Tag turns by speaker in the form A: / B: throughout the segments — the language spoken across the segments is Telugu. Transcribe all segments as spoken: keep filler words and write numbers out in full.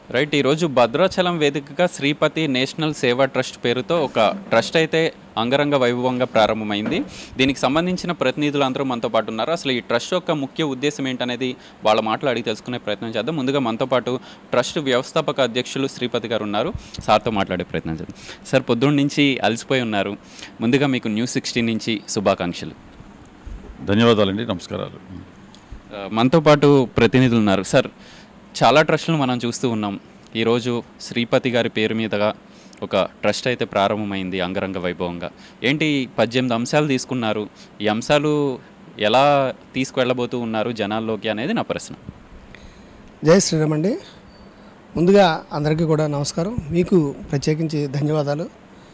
A: రైట్. ఈరోజు భద్రాచలం వేదికగా శ్రీపతి నేషనల్ సేవా ట్రస్ట్ పేరుతో ఒక ట్రస్ట్ అయితే అంగరంగ వైభవంగా ప్రారంభమైంది. దీనికి సంబంధించిన ప్రతినిధులు అందరూ మనతో పాటు ఉన్నారు. అసలు ఈ ట్రస్ట్ యొక్క ముఖ్య ఉద్దేశం ఏంటనేది వాళ్ళ మాటలు అడిగి తెలుసుకునే ప్రయత్నం చేద్దాం. ముందుగా మనతో పాటు ట్రస్ట్ వ్యవస్థాపక అధ్యక్షులు శ్రీపతి గారు ఉన్నారు. సార్తో మాట్లాడే ప్రయత్నం చేద్దాం. సార్, పొద్దున్న నుంచి అలసిపోయి ఉన్నారు. ముందుగా మీకు న్యూస్ సిక్స్టీన్ నుంచి శుభాకాంక్షలు.
B: ధన్యవాదాలండి. నమస్కారాలు.
A: మనతో పాటు ప్రతినిధులు ఉన్నారు. సార్, చాలా ట్రస్టులు మనం చూస్తూ ఉన్నాం. ఈరోజు శ్రీపతి గారి పేరు మీదుగా ఒక ట్రస్ట్ అయితే ప్రారంభమైంది అంగరంగ వైభవంగా. ఏంటి పద్దెనిమిది అంశాలు తీసుకున్నారు, ఈ అంశాలు ఎలా తీసుకువెళ్ళబోతూ ఉన్నారు జనాల్లోకి అనేది నా ప్రశ్న.
C: జై శ్రీరామ్ అండి. ముందుగా అందరికీ కూడా నమస్కారం. మీకు ప్రత్యేకించి ధన్యవాదాలు.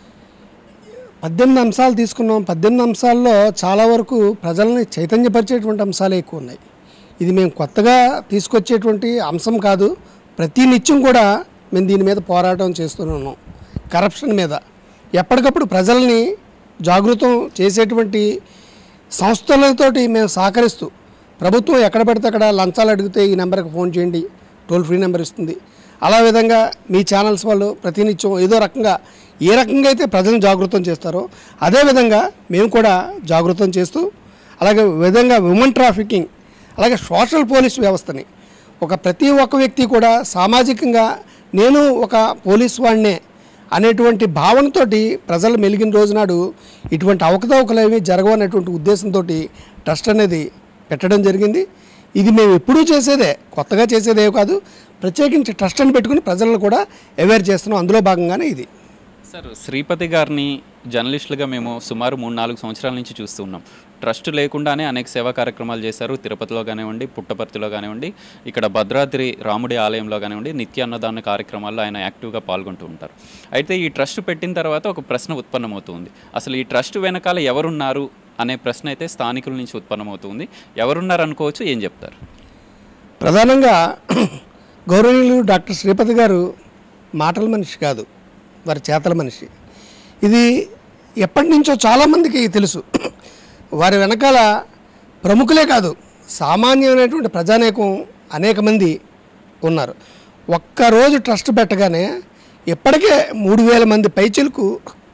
C: పద్దెనిమిది అంశాలు తీసుకున్నాం. పద్దెనిమిది అంశాల్లో చాలా వరకు ప్రజల్ని చైతన్యపరిచేటువంటి అంశాలే ఎక్కువ ఉన్నాయి. ఇది మేము కొత్తగా తీసుకొచ్చేటువంటి అంశం కాదు. ప్రతి నిత్యం కూడా మేము దీని మీద పోరాటం చేస్తూనే ఉన్నాం. కరప్షన్ మీద ఎప్పటికప్పుడు ప్రజల్ని జాగృతం చేసేటువంటి సంస్థలతోటి మేము సహకరిస్తూ, ప్రభుత్వం ఎక్కడ పడితే అక్కడ లంచాలు అడిగితే ఈ నెంబర్కి ఫోన్ చేయండి, టోల్ ఫ్రీ నెంబర్ ఇస్తుంది. అలా విధంగా మీ ఛానల్స్ వాళ్ళు ప్రతినిత్యం ఏదో రకంగా ఏ రకంగా అయితే ప్రజలను జాగృతం చేస్తారో అదేవిధంగా మేము కూడా జాగృతం చేస్తూ, అలాగే విధంగా ఉమెన్ ట్రాఫికింగ్, అలాగే సోషల్ పోలీస్ వ్యవస్థని ఒక ప్రతి ఒక్క వ్యక్తి కూడా సామాజికంగా నేను ఒక పోలీస్ వాడినే అనేటువంటి భావనతోటి ప్రజలు మెలిగిన రోజునాడు ఇటువంటి అవకతవకలు ఏమీ జరగవనేటువంటి ఉద్దేశంతో ట్రస్ట్ అనేది పెట్టడం జరిగింది. ఇది మేము ఎప్పుడూ చేసేదే, కొత్తగా చేసేదే కాదు. ప్రత్యేకించి ట్రస్ట్ అని పెట్టుకుని ప్రజలను కూడా అవేర్ చేస్తున్నాం. అందులో భాగంగానే ఇది.
A: సార్, శ్రీపతి గారిని జర్నలిస్టులుగా మేము సుమారు మూడు నాలుగు సంవత్సరాల నుంచి చూస్తూ ఉన్నాం. ట్రస్ట్ లేకుండానే అనేక సేవా కార్యక్రమాలు చేశారు. తిరుపతిలో కానివ్వండి, పుట్టపర్తిలో కానివ్వండి, ఇక్కడ భద్రాద్రి రాముడి ఆలయంలో కానివ్వండి, నిత్య అన్నదాన కార్యక్రమాల్లో ఆయన యాక్టివ్గా పాల్గొంటూ ఉంటారు. అయితే ఈ ట్రస్ట్ పెట్టిన తర్వాత ఒక ప్రశ్న ఉత్పన్నమవుతుంది. అసలు ఈ ట్రస్ట్ వెనకాల ఎవరున్నారు అనే ప్రశ్న అయితే స్థానికుల నుంచి ఉత్పన్నమవుతుంది. ఎవరున్నారు అనుకోవచ్చు, ఏం చెప్తారు?
C: ప్రధానంగా గౌరవనీయులు డాక్టర్ శ్రీపతి గారు మాటల మనిషి కాదు, వారి చేతల మనిషి. ఇది ఎప్పటి నుంచో చాలామందికి తెలుసు. వారి వెనకాల ప్రముఖులే కాదు, సామాన్యమైనటువంటి ప్రజానేకం అనేక మంది ఉన్నారు. ఒక్కరోజు ట్రస్ట్ పెట్టగానే ఇప్పటికే మూడు వేల మంది పైచిలకు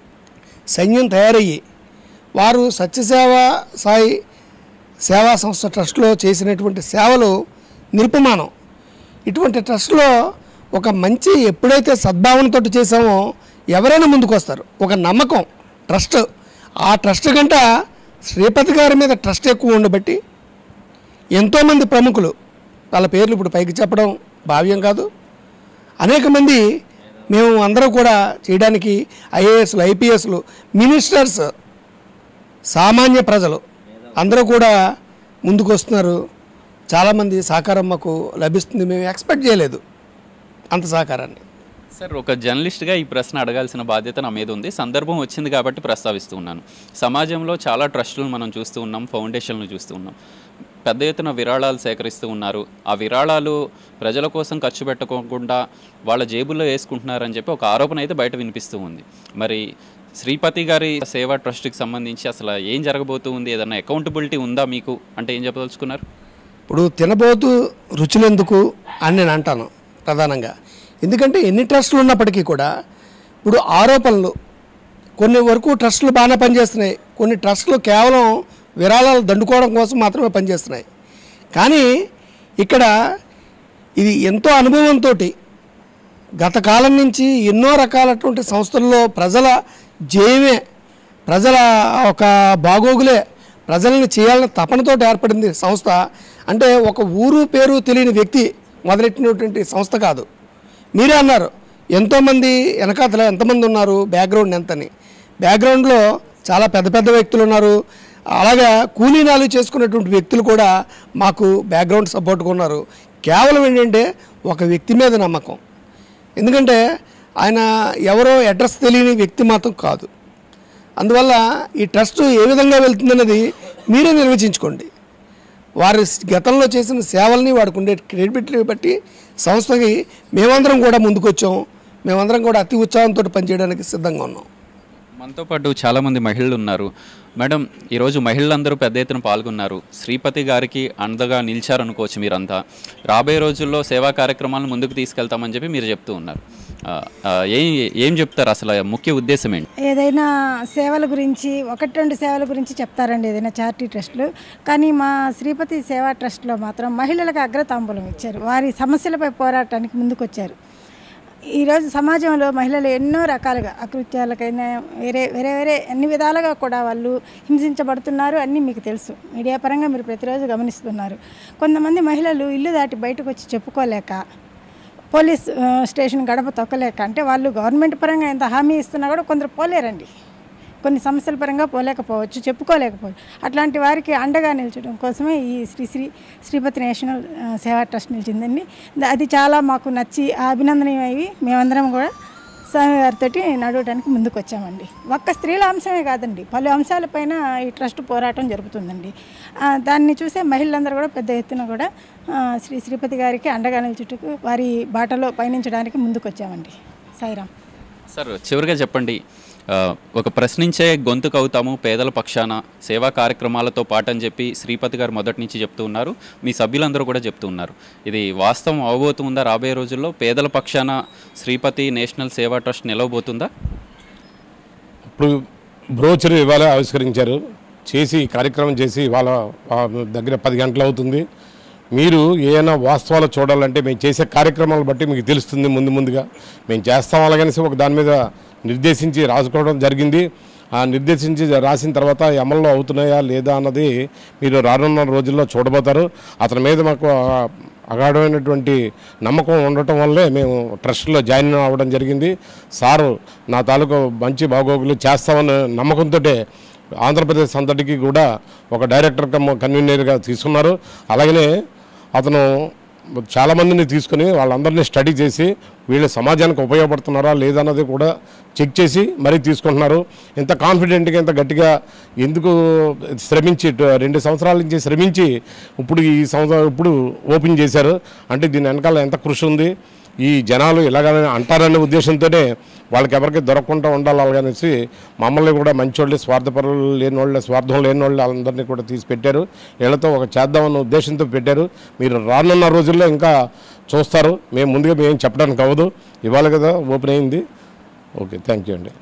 C: సైన్యం తయారయ్యి వారు సత్యసేవ సాయి సేవా సంస్థ ట్రస్ట్లో చేసినటువంటి సేవలు నిరుపమానం. ఇటువంటి ట్రస్ట్లో ఒక మంచి ఎప్పుడైతే సద్భావనతో చేసామో ఎవరైనా ముందుకు వస్తారు. ఒక నమ్మకం ట్రస్ట్. ఆ ట్రస్ట్ కంట శ్రీపతి గారి మీద ట్రస్ట్ ఎక్కువ ఉండబట్టి ఎంతోమంది ప్రముఖులు, వాళ్ళ పేర్లు ఇప్పుడు పైకి చెప్పడం భావ్యం కాదు, అనేక మంది మేము అందరూ కూడా చేయడానికి ఐఏఎస్లు, ఐపీఎస్లు, మినిస్టర్స్, సామాన్య ప్రజలు అందరూ కూడా ముందుకు వస్తున్నారు. చాలామంది సహకారం మాకు లభిస్తుంది. మేము ఎక్స్పెక్ట్ చేయలేదు అంత సహకారాన్ని.
A: సార్, ఒక జర్నలిస్ట్గా ఈ ప్రశ్న అడగాల్సిన బాధ్యత నా మీద ఉంది. సందర్భం వచ్చింది కాబట్టి ప్రస్తావిస్తూ ఉన్నాను. సమాజంలో చాలా ట్రస్టులను మనం చూస్తూ ఉన్నాం, ఫౌండేషన్లు చూస్తూ ఉన్నాం. పెద్ద ఎత్తున విరాళాలు సేకరిస్తూ ఉన్నారు. ఆ విరాళాలు ప్రజల కోసం ఖర్చు పెట్టకుండా వాళ్ళ జేబుల్లో వేసుకుంటున్నారని చెప్పి ఒక ఆరోపణ అయితే బయట వినిపిస్తూ ఉంది. మరి శ్రీపతి గారి సేవా ట్రస్ట్కి సంబంధించి అసలు ఏం జరగబోతూ ఉంది? ఏదన్నా అకౌంటబిలిటీ ఉందా మీకు అంటే ఏం చెప్పదలుచుకున్నారు?
C: ఇప్పుడు తినబోతూ రుచులెందుకు అని నేను అంటాను ప్రధానంగా. ఎందుకంటే ఎన్ని ట్రస్టులు ఉన్నప్పటికీ కూడా ఇప్పుడు ఆరోపణలు, కొన్ని వరకు ట్రస్టులు బాగానే పనిచేస్తున్నాయి, కొన్ని ట్రస్టులు కేవలం విరాళాలు దండుకోవడం కోసం మాత్రమే పనిచేస్తున్నాయి. కానీ ఇక్కడ ఇది ఎంతో అనుభవంతో గత కాలం నుంచి ఎన్నో రకాలటువంటి సంస్థల్లో ప్రజల జయమే, ప్రజల ఒక బాగోగులే, ప్రజల్ని చేయాలని తపనతో ఏర్పడింది సంస్థ. అంటే ఒక ఊరు పేరు తెలియని వ్యక్తి మొదలెట్టినటువంటి సంస్థ కాదు. మీరే అన్నారు ఎంతోమంది వెనకాతల ఎంతమంది ఉన్నారు, బ్యాక్గ్రౌండ్ ఎంతని. బ్యాక్గ్రౌండ్లో చాలా పెద్ద పెద్ద వ్యక్తులు ఉన్నారు. అలాగే కూలీనాలు చేసుకున్నటువంటి వ్యక్తులు కూడా మాకు బ్యాక్గ్రౌండ్ సపోర్ట్గా ఉన్నారు. కేవలం ఏంటంటే ఒక వ్యక్తి మీద నమ్మకం. ఎందుకంటే ఆయన ఎవరో అడ్రస్ తెలియని వ్యక్తి మాత్రం కాదు. అందువల్ల ఈ ట్రస్ట్ ఏ విధంగా వెళ్తుందన్నది మీరే నిర్వచించుకోండి. వారి గతంలో చేసిన సేవల్ని, వాడికి ఉండే క్రెడిబిలిటీ బట్టి సంస్థకి మేమందరం కూడా ముందుకు వచ్చాం. మేమందరం కూడా అతి ఉత్సాహంతో పనిచేయడానికి సిద్ధంగా ఉన్నాం.
A: మనతో పాటు చాలామంది మహిళలు ఉన్నారు. మేడం, ఈరోజు మహిళలందరూ పెద్ద ఎత్తున పాల్గొన్నారు. శ్రీపతి గారికి అండగా నిలిచారనుకోవచ్చు మీరంతా. రాబోయే రోజుల్లో సేవా కార్యక్రమాలను ముందుకు తీసుకెళ్తామని చెప్పి మీరు చెప్తూ ఉన్నారు. ఆ, ఆ, ఏం ఏం చెప్తారు, అసలు ముఖ్య ఉద్దేశం ఏంటి?
D: ఏదైనా సేవల గురించి ఒకటి రెండు సేవల గురించి చెప్తారండి ఏదైనా చారిటీ ట్రస్టులు. కానీ మా శ్రీపతి సేవా ట్రస్ట్లో మాత్రం మహిళలకు అగ్రతాంబూలం ఇచ్చారు. వారి సమస్యలపై పోరాటానికి ముందుకొచ్చారు. ఈరోజు సమాజంలో మహిళలు ఎన్నో రకాలుగా అకృత్యాలకైనా వేరే వేరే వేరే అన్ని విధాలుగా కూడా వాళ్ళు హింసించబడుతున్నారు. అన్నీ మీకు తెలుసు, మీడియా పరంగా మీరు ప్రతిరోజు గమనిస్తున్నారు. కొంతమంది మహిళలు ఇల్లు దాటి బయటకు వచ్చి చెప్పుకోలేక, పోలీస్ స్టేషన్ గడప తొక్కలేక, అంటే వాళ్ళు గవర్నమెంట్ పరంగా ఎంత హామీ ఇస్తున్నా కూడా కొందరు పోలేరండి. కొన్ని సమస్యల పరంగా పోలేకపోవచ్చు, చెప్పుకోలేకపోవచ్చు. అట్లాంటి వారికి అండగా నిల్చడం కోసమే ఈ శ్రీ శ్రీ శ్రీపతి నేషనల్ సేవా ట్రస్ట్ నిలిచిందండి. అది చాలా మాకు నచ్చి అభినందనీయమయ్యి మేమందరం కూడా స్వామి గారితో నడవడానికి ముందుకు వచ్చామండి. ఒక్క స్త్రీల అంశమే కాదండి, పలు అంశాలపైన ఈ ట్రస్ట్ పోరాటం జరుగుతుందండి. దాన్ని చూసే మహిళలందరూ కూడా పెద్ద ఎత్తున కూడా శ్రీ శ్రీపతి గారికి అండగా నిల్చుటకు వారి బాటలో పయనించడానికి ముందుకు వచ్చామండి. సాయిరామ్.
A: సార్, చివరిగా చెప్పండి, ఒక ప్రశ్నించే గొంతుకు అవుతాము పేదల పక్షాన సేవా కార్యక్రమాలతో పాటు అని చెప్పి శ్రీపతి గారు మొదటి నుంచి చెప్తూ ఉన్నారు. మీ సభ్యులందరూ కూడా చెప్తూ ఉన్నారు. ఇది వాస్తవం అవబోతుందా? రాబోయే రోజుల్లో పేదల పక్షాన శ్రీపతి నేషనల్ సేవా ట్రస్ట్ నిలవబోతుందా?
E: ఇప్పుడు బ్రోచర్ ఇవాళ ఆవిష్కరించారు, చేసి కార్యక్రమం చేసి ఇవాళ దగ్గర పది గంటలు అవుతుంది. మీరు ఏమైనా వాస్తవాలు చూడాలంటే మేము చేసే కార్యక్రమాలు బట్టి మీకు తెలుస్తుంది. ముందు ముందుగా మేము చేస్తాం అలాగనేసి ఒక దాని మీద నిర్దేశించి రాసుకోవడం జరిగింది. ఆ నిర్దేశించి రాసిన తర్వాత అమల్లో అవుతున్నాయా లేదా అన్నది మీరు రానున్న రోజుల్లో చూడబోతారు. అతని మీద మాకు అగాఢమైనటువంటి నమ్మకం ఉండటం వల్లే మేము ట్రస్ట్లో జాయిన్ అవ్వడం జరిగింది. సారు నా తాలూకు మంచి బాగోగులు చేస్తామని నమ్మకంతో ఆంధ్రప్రదేశ్ అంతటికి కూడా ఒక డైరెక్టర్ కమ్ కన్వీనర్గా తీసుకున్నారు. అలాగనే అతను చాలామందిని తీసుకుని వాళ్ళందరినీ స్టడీ చేసి వీళ్ళు సమాజానికి ఉపయోగపడుతున్నారా లేదన్నది కూడా చెక్ చేసి మరీ తీసుకుంటున్నారు. ఎంత కాన్ఫిడెంట్గా ఎంత గట్టిగా ఎందుకు శ్రమించి రెండు సంవత్సరాల నుంచి శ్రమించి ఇప్పుడు ఈ సంవత్సరం ఇప్పుడు ఓపెన్ చేశారు అంటే దీని వెనకాల ఎంత కృషి ఉంది. ఈ జనాలు ఇలాగనే అంటారనే ఉద్దేశంతోనే వాళ్ళకి ఎవరికి దొరకకుండా ఉండాలి అలాగనేసి మమ్మల్ని కూడా మంచోళ్ళు, స్వార్థపరులు లేని వాళ్ళు, స్వార్థం లేని వాళ్ళు అందరినీ కూడా తీసి పెట్టారు. వీళ్ళతో ఒక చేద్దామన్న ఉద్దేశంతో పెట్టారు. మీరు రానున్న రోజుల్లో ఇంకా చూస్తారు. మేము ముందుగా మేము చెప్పడానికి అవ్వదు, ఇవాళ కదా ఓపెన్ అయింది. ఓకే, థ్యాంక్ యూ అండి.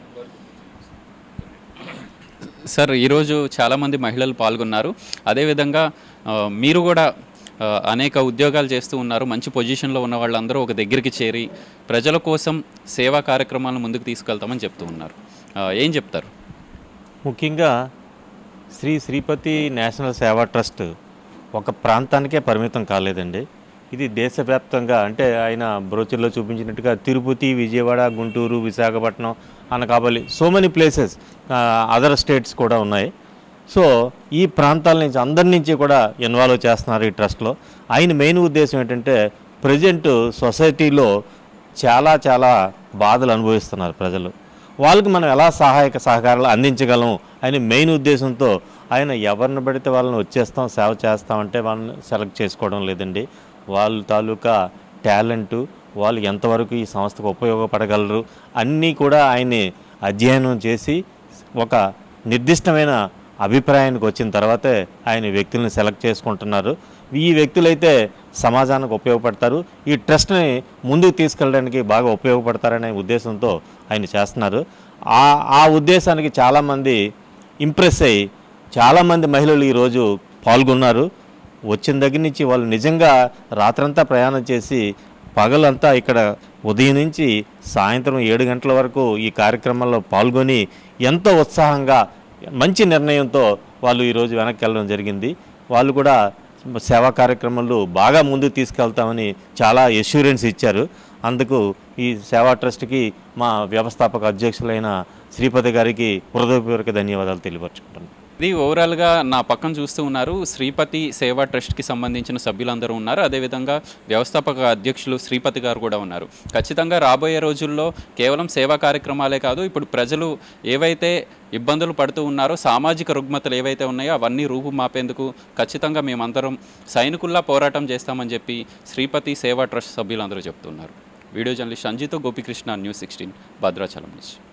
A: సార్, ఈరోజు చాలామంది మహిళలు పాల్గొన్నారు. అదేవిధంగా మీరు కూడా అనేక ఉద్యోగాలు చేస్తూ ఉన్నారు. మంచి పొజిషన్లో ఉన్న వాళ్ళందరూ ఒక దగ్గరికి చేరి ప్రజల కోసం సేవా కార్యక్రమాలను ముందుకు తీసుకెళ్తామని చెప్తూ ఉన్నారు. ఏం చెప్తారు?
F: ముఖ్యంగా శ్రీ శ్రీపతి నేషనల్ సేవా ట్రస్ట్ ఒక ప్రాంతానికే పరిమితం కాలేదండి. ఇది దేశవ్యాప్తంగా, అంటే ఆయన బ్రోచర్లో చూపించినట్టుగా Tirupati, Vijayawada, Guntur, Visakhapatnam, Anakapalli, so many places, other states కూడా ఉన్నాయి. సో ఈ ప్రాంతాల నుంచి అందరి నుంచి కూడా ఇన్వాల్వ్ చేస్తున్నారు ఈ ట్రస్ట్లో. ఆయన మెయిన్ ఉద్దేశం ఏంటంటే ప్రజెంట్ సొసైటీలో చాలా చాలా బాధలు అనుభవిస్తున్నారు ప్రజలు. వాళ్ళకి మనం ఎలా సహాయక సహకారాలు అందించగలం అని మెయిన్ ఉద్దేశంతో ఆయన ఎవరిని పడితే వాళ్ళని వచ్చేస్తాం సేవ చేస్తామంటే వాళ్ళని సెలెక్ట్ చేసుకోవడం లేదండి. వాళ్ళ తాలూకా టాలెంటు, వాళ్ళు ఎంతవరకు ఈ సంస్థకు ఉపయోగపడగలరు అన్నీ కూడా ఆయన్ని అధ్యయనం చేసి ఒక నిర్దిష్టమైన అభిప్రాయానికి వచ్చిన తర్వాతే ఆయన వ్యక్తులను సెలెక్ట్ చేసుకుంటున్నారు. ఈ వ్యక్తులైతే సమాజానికి ఉపయోగపడతారు, ఈ ట్రస్ట్ని ముందుకు తీసుకెళ్ళడానికి బాగా ఉపయోగపడతారనే ఉద్దేశంతో ఆయన చేస్తున్నారు. ఆ ఆ ఉద్దేశానికి చాలామంది ఇంప్రెస్ అయ్యి చాలామంది మహిళలు ఈరోజు పాల్గొన్నారు. వచ్చిన దగ్గర నుంచి వాళ్ళు నిజంగా రాత్రంతా ప్రయాణం చేసి పగలంతా ఇక్కడ ఉదయం నుంచి సాయంత్రం ఏడు గంటల వరకు ఈ కార్యక్రమంలో పాల్గొని ఎంతో ఉత్సాహంగా మంచి నిర్ణయంతో వాళ్ళు ఈరోజు వెనక్కి వెళ్ళడం జరిగింది. వాళ్ళు కూడా సేవా కార్యక్రమాలు బాగా ముందుకు తీసుకెళ్తామని చాలా ఎష్యూరెన్స్ ఇచ్చారు. అందుకు ఈ సేవా ట్రస్ట్కి మా వ్యవస్థాపక అధ్యక్షులైన శ్రీపతి గారికి హృదయపూర్వక ధన్యవాదాలు తెలియపరచుకుంటున్నాను.
A: ఇది ఓవరాల్గా నా పక్కన చూస్తూ ఉన్నారు. శ్రీపతి సేవా ట్రస్ట్కి సంబంధించిన సభ్యులందరూ ఉన్నారు. అదేవిధంగా వ్యవస్థాపక అధ్యక్షులు శ్రీపతి గారు కూడా ఉన్నారు. ఖచ్చితంగా రాబోయే రోజుల్లో కేవలం సేవా కార్యక్రమాలే కాదు, ఇప్పుడు ప్రజలు ఏవైతే ఇబ్బందులు పడుతూ ఉన్నారో, సామాజిక రుగ్మతలు ఏవైతే ఉన్నాయో అవన్నీ రూపుమాపేందుకు ఖచ్చితంగా మేమందరం సైనికుల్లా పోరాటం చేస్తామని చెప్పి శ్రీపతి సేవా ట్రస్ట్ సభ్యులందరూ చెప్తున్నారు. వీడియో జర్నలిస్ట్ సంజీతో గోపికృష్ణ, న్యూస్ సిక్స్టీన్, భద్రాచలం నుంచి.